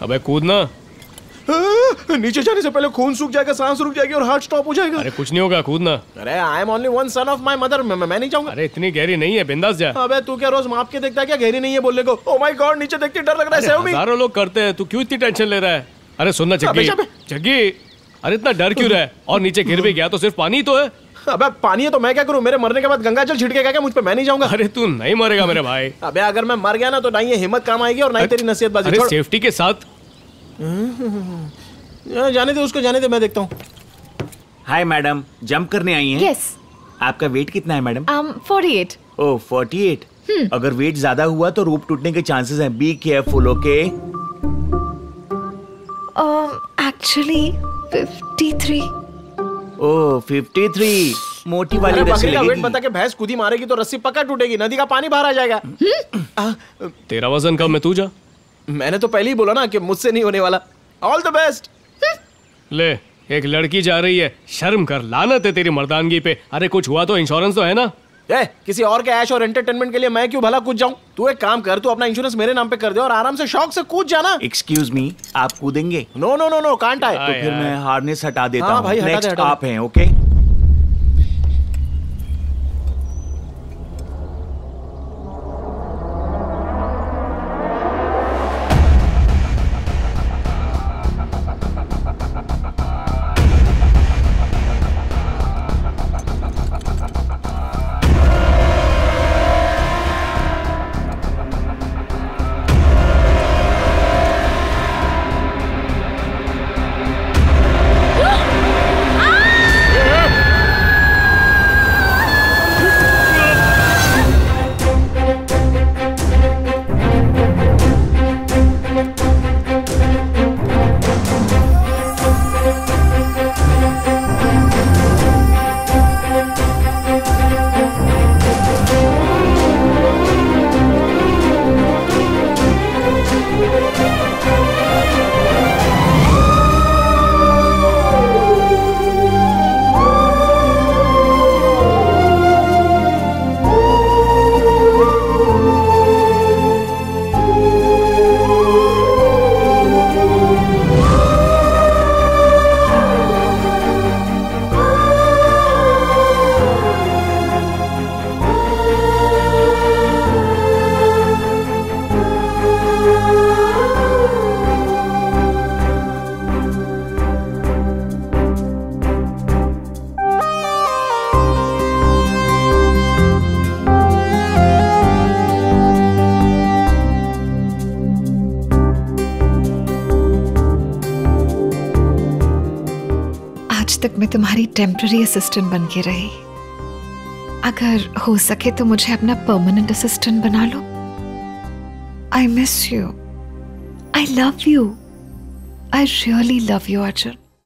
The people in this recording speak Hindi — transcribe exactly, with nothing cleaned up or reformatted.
अबे कूदना। नीचे जाने से पहले खून सूख जाएगा, सांस रुक जाएगी और हार्ट स्टॉप हो जाएगा। अरे कुछ नहीं होगा, कूदना। अरे I am only one son of my mother, मैं मैं नहीं जाऊंगा। अरे इतनी गहरी नहीं है, बिंदास जा। अबे तू क्या रोज माप के देखता है क्या गहरी नहीं है बोलने को? ओह माय गॉड, नीचे देख के डर लग रहा है। Save me. हजारों लोग करते हैं, तू क्यों इतनी टेंशन ले रहा है? अरे सुनना जग्गी, जग्गी, अरे इतना डर क्यों रहा है? और नीचे गिर भी गया तो सिर्फ पानी तो है। अबे पानी है तो मैं क्या करूं? मेरे मरने के बाद गंगा जल छिड़केगा क्या मुझ पे? मैं नहीं जाऊंगा। अरे तू नहीं मरेगा मेरे भाई। अबे अगर मैं मर गया ना तो ना ये हिम्मत काम आएगी और ना ही तेरी नसीहतबाजी। अरे सेफ्टी के साथ जाने दे उसको, जाने दे, मैं देखता हूँ। हाय मैडम, जंप करने आई हैं? यस। आपका वेट कितना है मैडम? um, forty-eight. ओह forty-eight। अगर वेट ज्यादा हुआ तो रोप टूटने के चांसेस हैं। Be careful, okay? Actually fifty-three. Oh fifty-three, मोटी वाली रस्सी लगेगी। वेट बता के भैंस कूदी मारेगी तो रस्सी पक्का टूटेगी, नदी का पानी बाहर आ जाएगा। तेरा वजन कम है, तू जा। मैंने तो पहले ही बोला ना कि मुझसे नहीं होने वाला। All the best. ले, एक लड़की जा रही है, शर्म कर, लानत है तेरी मर्दानगी पे। अरे कुछ हुआ तो इंश्योरेंस तो है ना? ए, किसी और के ऐश और एंटरटेनमेंट के लिए मैं क्यों भला कूद जाऊं? तू एक काम कर, तू अपना इंश्योरेंस मेरे नाम पे कर दे और आराम से शौक से कूद जाना। एक्सक्यूज मी, आप कूदेंगे? No no no no, can't I. तो फिर मैं हार्नेस हटा देता हाँ हूँ। भाई, हटा दे, नेक्स्ट हटा दे। आप हैं, ओके? तक मैं तुम्हारी टेम्पररी असिस्टेंट बन के रही। अगर हो सके तो मुझे अपना परमानेंट असिस्टेंट बना लो। I miss you, I love you, I really love you Arjun.